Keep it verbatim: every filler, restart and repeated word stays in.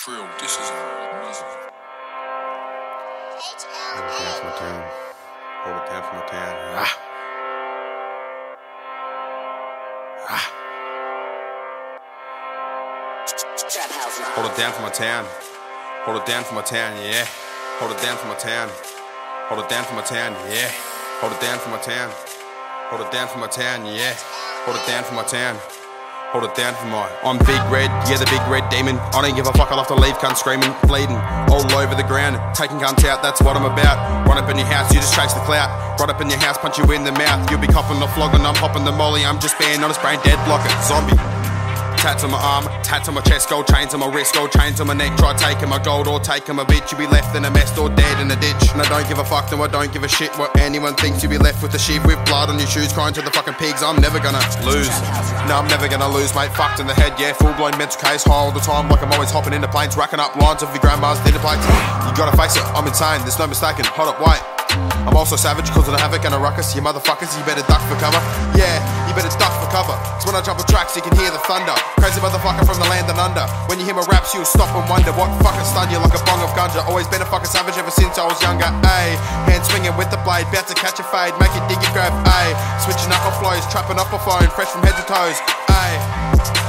Trill, this is music. Hold it down for my town. Hold it down for my town. Ah. Ah. Hold it down for my town. Hold it down for my town, yeah. Hold it down for my town. Hold it down for my town, yeah. Hold it down for my town. Hold it down for my town, yeah. Hold it down for my town. Hold it down for my. I'm big red, yeah, the big red demon. I don't give a fuck, I'll have to leave cunt screaming, bleeding all over the ground, taking cunts out, that's what I'm about. Run up in your house, you just chase the clout. Run up in your house, punch you in the mouth. You'll be copping the flog and I'm hopping the molly. I'm just being honest, brain dead blocker, zombie. Tats on my arm, tats on my chest, gold chains on my wrist, gold chains on my neck. Try taking my gold or taking my bitch. You be left in a mess or dead in a ditch. And I don't give a fuck, no I don't give a shit what anyone thinks. You be left with the sheep with blood on your shoes, crying to the fucking pigs. I'm never gonna lose. No, I'm never gonna lose, mate. Fucked in the head, yeah. Full blown mental case, high all the time, like I'm always hopping into planes, racking up lines of your grandma's dinner plates. You gotta face it, I'm insane. There's no mistaking. Hold up, wait. I'm also savage, causing a havoc and a ruckus. You motherfuckers, you better duck for cover. Yeah, you better duck for cover. So when I jump on tracks, you can hear the thunder. Crazy motherfucker from the land and under. When you hear my raps, you'll stop and wonder what fucking stun you like a bong of ganja. Always been a fucking savage ever since I was younger. Ayy, hand swinging with the blade, bout to catch a fade, make it dig your grab. Ayy, switching up my flows, trapping up my phone, fresh from head to toes. Ayy.